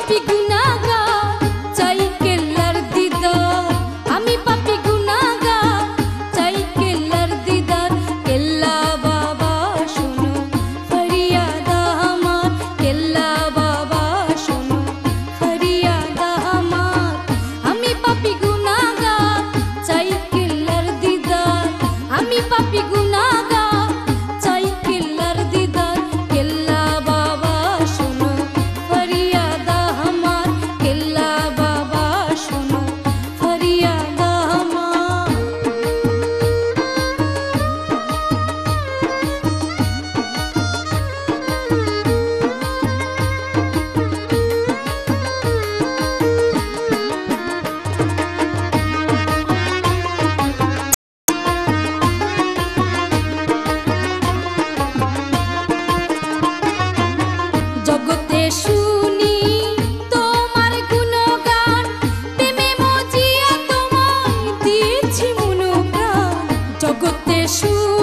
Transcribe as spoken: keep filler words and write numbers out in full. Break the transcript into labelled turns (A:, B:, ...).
A: পাপী গুনাহগার চাই কেল্লার দিদার, আমি পাপী গুনাহগার চাই কেল্লার দিদার। কেল্লা বাবা শোনো ফরিয়াদ আমার, কেল্লা বাবা শোনো ফরিয়াদ আমার। আমি পাপী গুনাহগার চাই কেল্লার দিদার, আমি পাপী গুনাহগার চাই কেল্লার দিদার। কেল্লা বাবা শোনো ফরিয়াদ আমার, কেল্লা বাবা শোনো ফরিয়াদ আমার। জগতে শুনি তোমার গুণগান, প্রেমে মজিয়া তোমায় দিয়েছি মনোপ্রাণ। জগতে শুনি